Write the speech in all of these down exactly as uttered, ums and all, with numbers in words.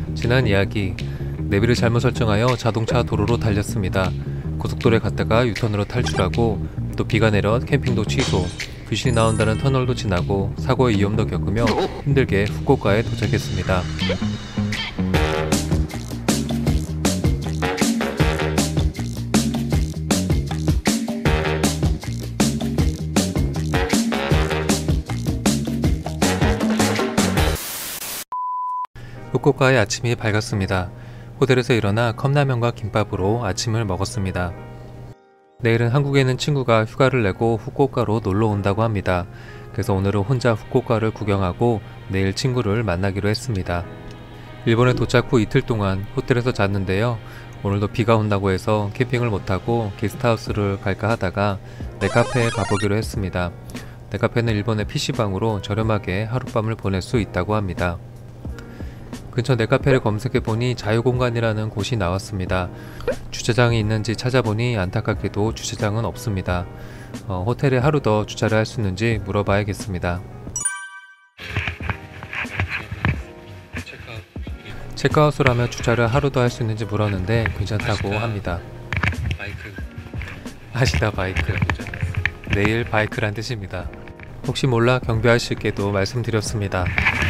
지난 이야기, 내비를 잘못 설정하여 자동차 도로로 달렸습니다. 고속도로에 갔다가 유턴으로 탈출하고 또 비가 내려 캠핑도 취소, 귀신이 나온다는 터널도 지나고 사고의 위험도 겪으며 힘들게 후쿠오카에 도착했습니다. 후쿠오카의 아침이 밝았습니다. 호텔에서 일어나 컵라면과 김밥으로 아침을 먹었습니다. 내일은 한국에 있는 친구가 휴가를 내고 후쿠오카로 놀러 온다고 합니다. 그래서 오늘은 혼자 후쿠오카를 구경하고 내일 친구를 만나기로 했습니다. 일본에 도착 후 이틀 동안 호텔에서 잤는데요. 오늘도 비가 온다고 해서 캠핑을 못하고 게스트하우스를 갈까 하다가 네카페에 가보기로 했습니다. 네카페는 일본의 피시방으로 저렴하게 하룻밤을 보낼 수 있다고 합니다. 근처 네카페를 검색해보니 자유공간이라는 곳이 나왔습니다. 주차장이 있는지 찾아보니 안타깝게도 주차장은 없습니다. 어, 호텔에 하루 더 주차를 할 수 있는지 물어봐야겠습니다. 체크아웃을 주차를 하루 더 할 수 있는지 물었는데 괜찮다고 아시다. 합니다. 바이크. 아시다 바이크. 내일 바이크란 뜻입니다. 혹시 몰라 경비 아저씨께도 말씀드렸습니다.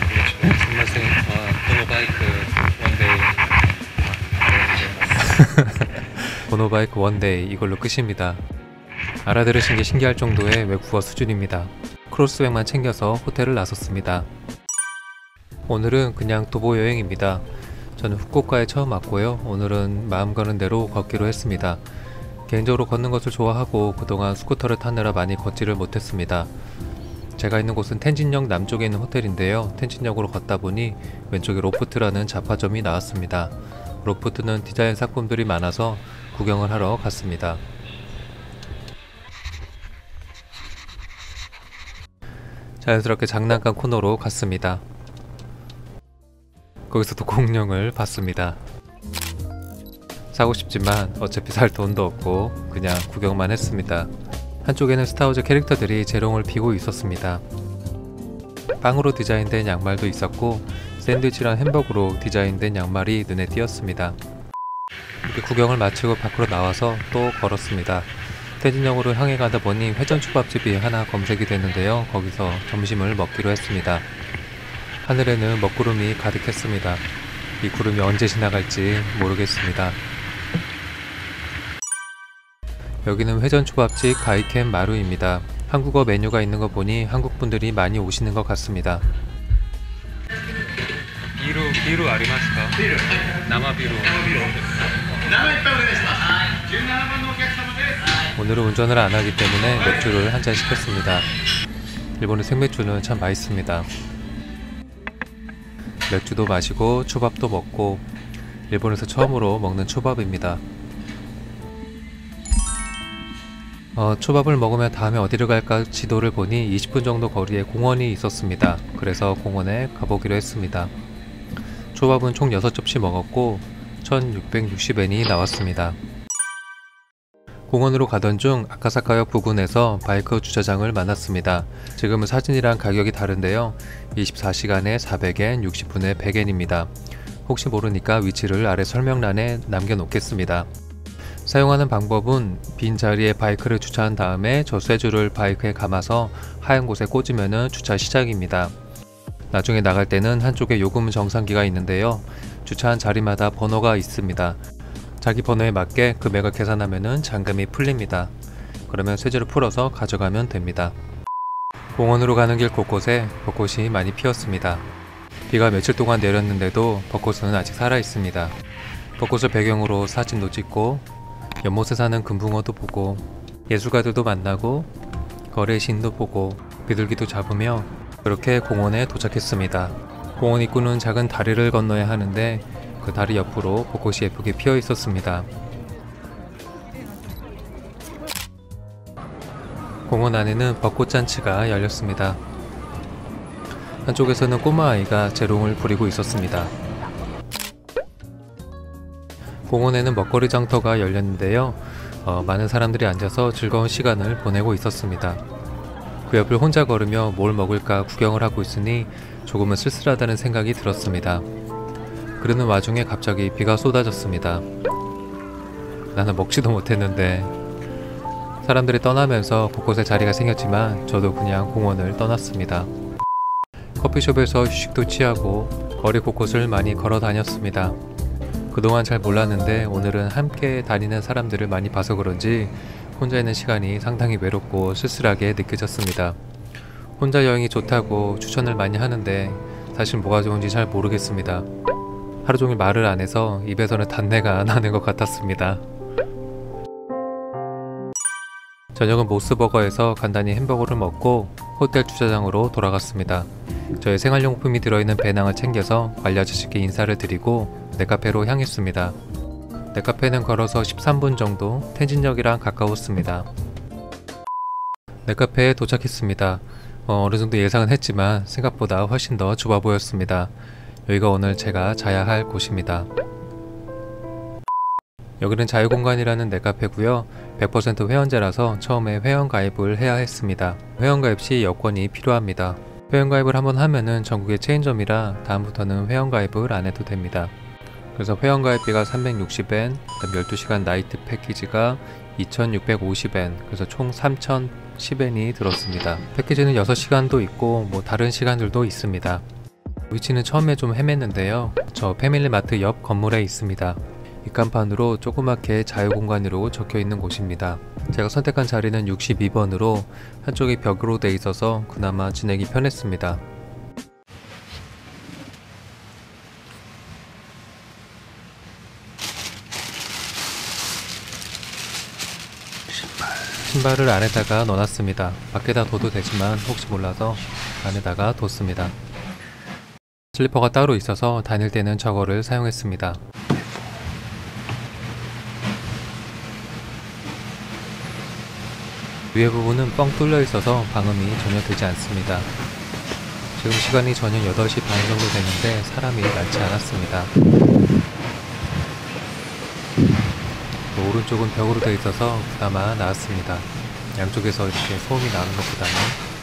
모노바이크 원데이 이걸로 끝입니다. 알아들으신 게 신기할 정도의 외국어 수준입니다. 크로스백만 챙겨서 호텔을 나섰습니다. 오늘은 그냥 도보 여행입니다. 저는 후쿠오카에 처음 왔고요. 오늘은 마음 가는 대로 걷기로 했습니다. 개인적으로 걷는 것을 좋아하고 그동안 스쿠터를 타느라 많이 걷지를 못했습니다. 제가 있는 곳은 텐진역 남쪽에 있는 호텔인데요. 텐진역으로 걷다 보니 왼쪽에 로프트라는 잡화점이 나왔습니다. 로프트는 디자인 상품들이 많아서 구경을 하러 갔습니다. 자연스럽게 장난감 코너로 갔습니다. 거기서도 공룡을 봤습니다. 사고 싶지만 어차피 살 돈도 없고 그냥 구경만 했습니다. 한쪽에는 스타워즈 캐릭터들이 재롱을 피고 있었습니다. 빵으로 디자인된 양말도 있었고 샌드위치랑 햄버거로 디자인된 양말이 눈에 띄었습니다. 이렇게 구경을 마치고 밖으로 나와서 또 걸었습니다. 텐진역으로 향해 가다 보니 회전초밥집이 하나 검색이 됐는데요. 거기서 점심을 먹기로 했습니다. 하늘에는 먹구름이 가득했습니다. 이 구름이 언제 지나갈지 모르겠습니다. 여기는 회전초밥집 가이켄 마루입니다. 한국어 메뉴가 있는 거 보니 한국분들이 많이 오시는 것 같습니다. 비루, 비루 아리마스까? 비루. 남아 비루. 오늘은 운전을 안 하기 때문에 맥주를 한 잔 시켰습니다. 일본의 생맥주는 참 맛있습니다. 맥주도 마시고 초밥도 먹고 일본에서 처음으로 먹는 초밥입니다. 어, 초밥을 먹으면 다음에 어디를 갈까 지도를 보니 이십 분 정도 거리에 공원이 있었습니다. 그래서 공원에 가보기로 했습니다. 초밥은 총 여섯 접시 먹었고 천육백육십 엔이 나왔습니다. 공원으로 가던 중 아카사카역 부근에서 바이크 주차장을 만났습니다. 지금은 사진이랑 가격이 다른데요. 이십사 시간에 사백 엔, 육십 분에 백 엔입니다. 혹시 모르니까 위치를 아래 설명란에 남겨놓겠습니다. 사용하는 방법은 빈 자리에 바이크를 주차한 다음에 저 쇠줄을 바이크에 감아서 하얀 곳에 꽂으면 주차 시작입니다. 나중에 나갈 때는 한쪽에 요금 정산기가 있는데요. 주차한 자리마다 번호가 있습니다. 자기 번호에 맞게 금액을 계산하면 잔금이 풀립니다. 그러면 쇠줄을 풀어서 가져가면 됩니다. 공원으로 가는 길 곳곳에 벚꽃이 많이 피었습니다. 비가 며칠 동안 내렸는데도 벚꽃은 아직 살아있습니다. 벚꽃을 배경으로 사진도 찍고 연못에 사는 금붕어도 보고 예술가들도 만나고 거리의 시인도 보고 비둘기도 잡으며 그렇게 공원에 도착했습니다. 공원 입구는 작은 다리를 건너야 하는데 그 다리 옆으로 벚꽃이 예쁘게 피어 있었습니다. 공원 안에는 벚꽃잔치가 열렸습니다. 한쪽에서는 꼬마 아이가 재롱을 부리고 있었습니다. 공원에는 먹거리 장터가 열렸는데요. 어, 많은 사람들이 앉아서 즐거운 시간을 보내고 있었습니다. 그 옆을 혼자 걸으며 뭘 먹을까 구경을 하고 있으니 조금은 쓸쓸하다는 생각이 들었습니다. 그러는 와중에 갑자기 비가 쏟아졌습니다. 나는 먹지도 못했는데 사람들이 떠나면서 곳곳에 자리가 생겼지만 저도 그냥 공원을 떠났습니다. 커피숍에서 휴식도 취하고 거리 곳곳을 많이 걸어 다녔습니다. 그동안 잘 몰랐는데 오늘은 함께 다니는 사람들을 많이 봐서 그런지 혼자 있는 시간이 상당히 외롭고 쓸쓸하게 느껴졌습니다. 혼자 여행이 좋다고 추천을 많이 하는데 사실 뭐가 좋은지 잘 모르겠습니다. 하루 종일 말을 안 해서 입에서는 단내가 나는 것 같았습니다. 저녁은 모스버거에서 간단히 햄버거를 먹고 호텔 주차장으로 돌아갔습니다. 저의 생활용품이 들어있는 배낭을 챙겨서 관리 아저씨께 인사를 드리고 네카페로 향했습니다. 네카페는 걸어서 십삼 분 정도 텐진역이랑 가까웠습니다. 네카페에 도착했습니다. 어, 어느 정도 예상은 했지만 생각보다 훨씬 더 좁아 보였습니다. 여기가 오늘 제가 자야 할 곳입니다. 여기는 자유공간이라는 네카페고요. 백 퍼센트 회원제라서 처음에 회원가입을 해야 했습니다. 회원가입 시 여권이 필요합니다. 회원가입을 한번 하면은 전국의 체인점이라 다음부터는 회원가입을 안 해도 됩니다. 그래서 회원가입비가 삼백육십 엔, 그다음 열두 시간 나이트 패키지가 이천육백오십 엔, 그래서 총 삼천십 엔이 들었습니다. 패키지는 여섯 시간도 있고 뭐 다른 시간들도 있습니다. 위치는 처음에 좀 헤맸는데요. 저 패밀리마트 옆 건물에 있습니다. 입간판으로 조그맣게 자유공간으로 적혀있는 곳입니다. 제가 선택한 자리는 육십이 번으로 한쪽이 벽으로 돼 있어서 그나마 지내기 편했습니다. 신발을 안에다가 넣어놨습니다. 밖에다 둬도 되지만 혹시 몰라서 안에다가 뒀습니다. 슬리퍼가 따로 있어서 다닐 때는 저거를 사용했습니다. 위에 부분은 뻥 뚫려 있어서 방음이 전혀 되지 않습니다. 지금 시간이 저녁 여덟 시 반 정도 되는데 사람이 많지 않았습니다. 오른쪽은 벽으로 되어 있어서 그나마 나았습니다. 양쪽에서 이렇게 소음이 나는 것보다는.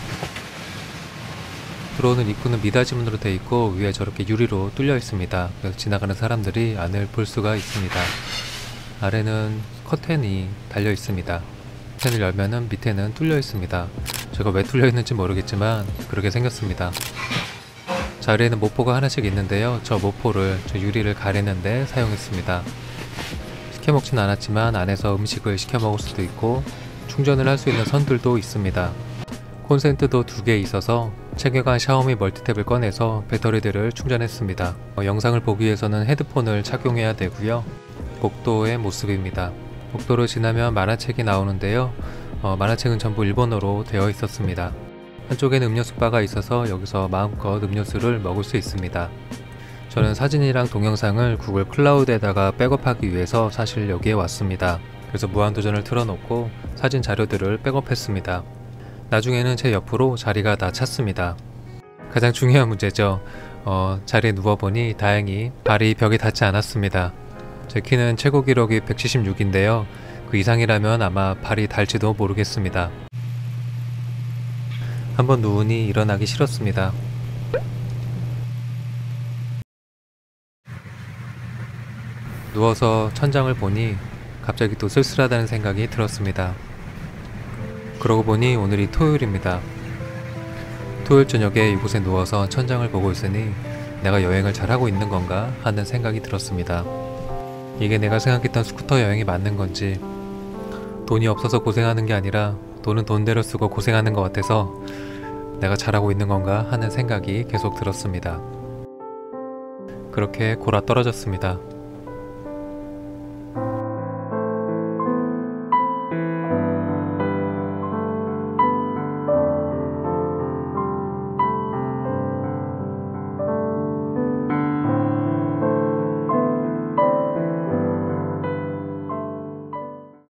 들어오는 입구는 미닫이문으로 되어 있고 위에 저렇게 유리로 뚫려 있습니다. 그래서 지나가는 사람들이 안을 볼 수가 있습니다. 아래는 커튼이 달려 있습니다. 커튼을 열면은 밑에는 뚫려 있습니다. 제가 왜 뚫려 있는지 모르겠지만 그렇게 생겼습니다. 자리에는 모포가 하나씩 있는데요. 저 모포를 저 유리를 가리는데 사용했습니다. 시켜 먹진 않았지만 안에서 음식을 시켜 먹을 수도 있고 충전을 할 수 있는 선들도 있습니다. 콘센트도 두 개 있어서 챙겨간 샤오미 멀티탭을 꺼내서 배터리들을 충전했습니다. 어, 영상을 보기 위해서는 헤드폰을 착용해야 되고요. 복도의 모습입니다. 복도를 지나면 만화책이 나오는데요. 어, 만화책은 전부 일본어로 되어 있었습니다. 한쪽에는 음료수 바가 있어서 여기서 마음껏 음료수를 먹을 수 있습니다. 저는 사진이랑 동영상을 구글 클라우드에다가 백업하기 위해서 사실 여기에 왔습니다. 그래서 무한도전을 틀어놓고 사진 자료들을 백업했습니다. 나중에는 제 옆으로 자리가 다 찼습니다. 가장 중요한 문제죠. 어, 자리에 누워보니 다행히 발이 벽에 닿지 않았습니다. 제 키는 최고 기록이 백칠십육인데요. 그 이상이라면 아마 발이 닿을지도 모르겠습니다. 한번 누우니 일어나기 싫었습니다. 누워서 천장을 보니 갑자기 또 쓸쓸하다는 생각이 들었습니다. 그러고 보니 오늘이 토요일입니다. 토요일 저녁에 이곳에 누워서 천장을 보고 있으니 내가 여행을 잘하고 있는 건가 하는 생각이 들었습니다. 이게 내가 생각했던 스쿠터 여행이 맞는 건지, 돈이 없어서 고생하는 게 아니라 돈은 돈대로 쓰고 고생하는 것 같아서 내가 잘하고 있는 건가 하는 생각이 계속 들었습니다. 그렇게 골아 떨어졌습니다.